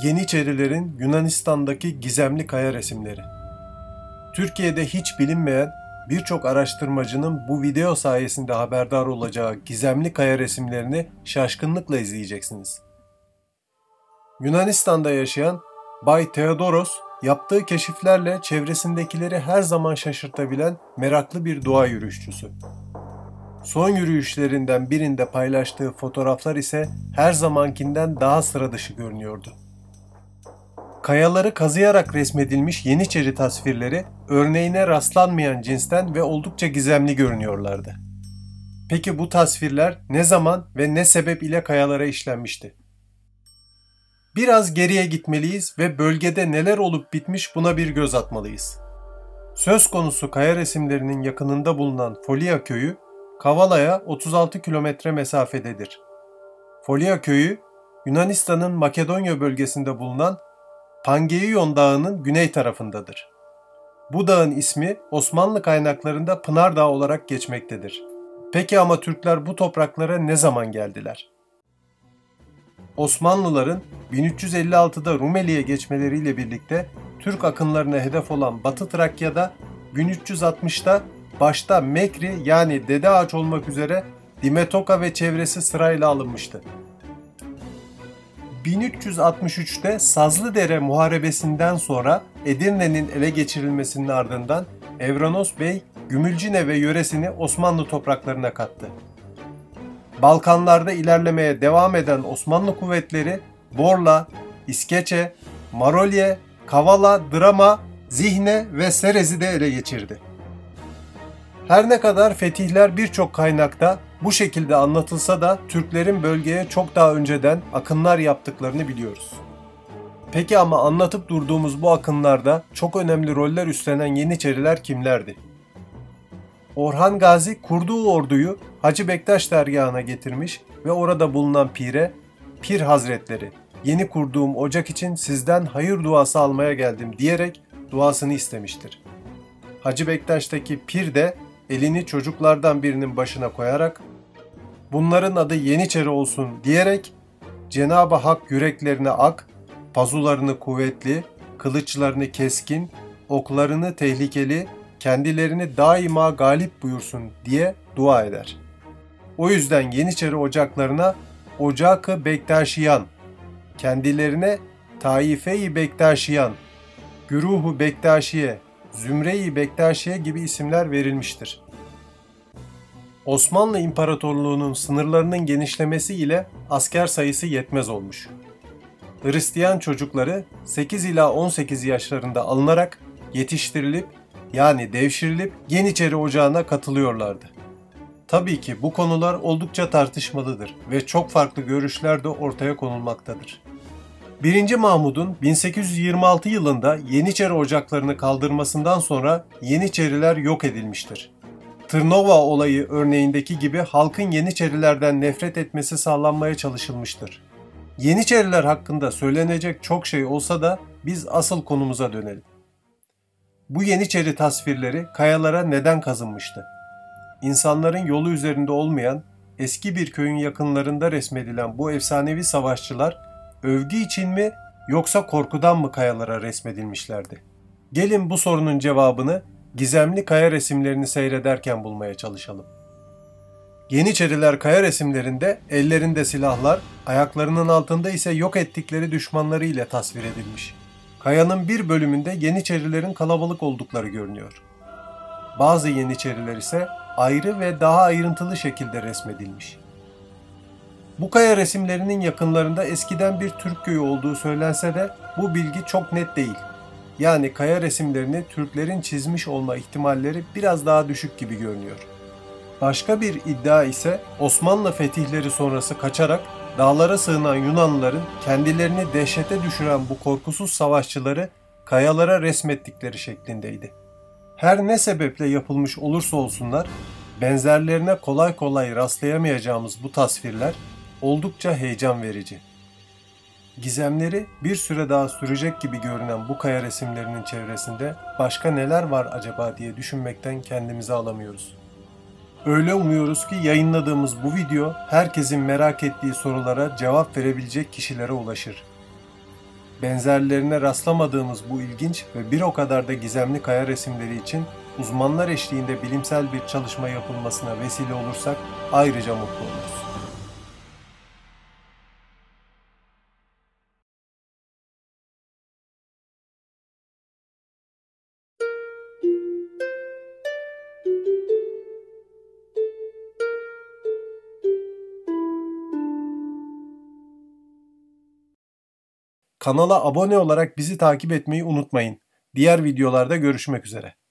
Yeniçerilerin Yunanistan'daki gizemli kaya resimleri. Türkiye'de hiç bilinmeyen birçok araştırmacının bu video sayesinde haberdar olacağı gizemli kaya resimlerini şaşkınlıkla izleyeceksiniz. Yunanistan'da yaşayan Bay Theodoros, yaptığı keşiflerle çevresindekileri her zaman şaşırtabilen meraklı bir doğa yürüyüşçüsü. Son yürüyüşlerinden birinde paylaştığı fotoğraflar ise her zamankinden daha sıra dışı görünüyordu. Kayaları kazıyarak resmedilmiş Yeniçeri tasvirleri örneğine rastlanmayan cinsten ve oldukça gizemli görünüyorlardı. Peki bu tasvirler ne zaman ve ne sebep ile kayalara işlenmişti? Biraz geriye gitmeliyiz ve bölgede neler olup bitmiş buna bir göz atmalıyız. Söz konusu kaya resimlerinin yakınında bulunan Folia köyü, Kavala'ya 36 kilometre mesafededir. Folia köyü, Yunanistan'ın Makedonya bölgesinde bulunan Pangeion Dağı'nın güney tarafındadır. Bu dağın ismi Osmanlı kaynaklarında Pınar Dağı olarak geçmektedir. Peki ama Türkler bu topraklara ne zaman geldiler? Osmanlıların 1356'da Rumeli'ye geçmeleriyle birlikte Türk akınlarına hedef olan Batı Trakya'da 1360'da başta Mekri yani Dede Ağaç olmak üzere Dimetoka ve çevresi sırayla alınmıştı. 1363'te Sazlıdere Muharebesi'nden sonra Edirne'nin ele geçirilmesinin ardından Evranos Bey Gümülcine ve yöresini Osmanlı topraklarına kattı. Balkanlarda ilerlemeye devam eden Osmanlı kuvvetleri Borla, İskeçe, Marolye, Kavala, Drama, Zihne ve Serez'i de ele geçirdi. Her ne kadar fetihler birçok kaynakta bu şekilde anlatılsa da Türklerin bölgeye çok daha önceden akınlar yaptıklarını biliyoruz. Peki ama anlatıp durduğumuz bu akınlarda çok önemli roller üstlenen Yeniçeriler kimlerdi? Orhan Gazi kurduğu orduyu Hacı Bektaş dergahına getirmiş ve orada bulunan pire, "Pir Hazretleri, yeni kurduğum ocak için sizden hayır duası almaya geldim" diyerek duasını istemiştir. Hacı Bektaş'taki pir de elini çocuklardan birinin başına koyarak "Bunların adı Yeniçeri olsun" diyerek Cenab-ı Hak yüreklerine ak, pazularını kuvvetli, kılıçlarını keskin, oklarını tehlikeli, kendilerini daima galip buyursun diye dua eder. O yüzden Yeniçeri ocaklarına Ocak-ı Bektaşiyan, kendilerine Taife-i Bektaşiyan, Güruh-u Bektaşiye, Zümre-i Bektaşiye gibi isimler verilmiştir. Osmanlı İmparatorluğu'nun sınırlarının genişlemesi ile asker sayısı yetmez olmuş. Hristiyan çocukları 8 ila 18 yaşlarında alınarak yetiştirilip yani devşirilip Yeniçeri Ocağı'na katılıyorlardı. Tabii ki bu konular oldukça tartışmalıdır ve çok farklı görüşler de ortaya konulmaktadır. 1. Mahmud'un 1826 yılında Yeniçeri ocaklarını kaldırmasından sonra Yeniçeriler yok edilmiştir. Tırnova olayı örneğindeki gibi halkın Yeniçerilerden nefret etmesi sağlanmaya çalışılmıştır. Yeniçeriler hakkında söylenecek çok şey olsa da biz asıl konumuza dönelim. Bu Yeniçeri tasvirleri kayalara neden kazınmıştı? İnsanların yolu üzerinde olmayan, eski bir köyün yakınlarında resmedilen bu efsanevi savaşçılar övgü için mi yoksa korkudan mı kayalara resmedilmişlerdi? Gelin bu sorunun cevabını gizemli kaya resimlerini seyrederken bulmaya çalışalım. Yeniçeriler kaya resimlerinde ellerinde silahlar, ayaklarının altında ise yok ettikleri düşmanları ile tasvir edilmiş. Kayanın bir bölümünde Yeniçerilerin kalabalık oldukları görünüyor. Bazı Yeniçeriler ise ayrı ve daha ayrıntılı şekilde resmedilmiş. Bu kaya resimlerinin yakınlarında eskiden bir Türk köyü olduğu söylense de bu bilgi çok net değil. Yani kaya resimlerini Türklerin çizmiş olma ihtimalleri biraz daha düşük gibi görünüyor. Başka bir iddia ise Osmanlı fetihleri sonrası kaçarak dağlara sığınan Yunanlıların kendilerini dehşete düşüren bu korkusuz savaşçıları kayalara resmettikleri şeklindeydi. Her ne sebeple yapılmış olursa olsunlar, benzerlerine kolay kolay rastlayamayacağımız bu tasvirler oldukça heyecan verici. Gizemleri bir süre daha sürecek gibi görünen bu kaya resimlerinin çevresinde başka neler var acaba diye düşünmekten kendimizi alamıyoruz. Öyle umuyoruz ki yayınladığımız bu video herkesin merak ettiği sorulara cevap verebilecek kişilere ulaşır. Benzerlerine rastlamadığımız bu ilginç ve bir o kadar da gizemli kaya resimleri için uzmanlar eşliğinde bilimsel bir çalışma yapılmasına vesile olursak ayrıca mutlu oluruz. Kanala abone olarak bizi takip etmeyi unutmayın. Diğer videolarda görüşmek üzere.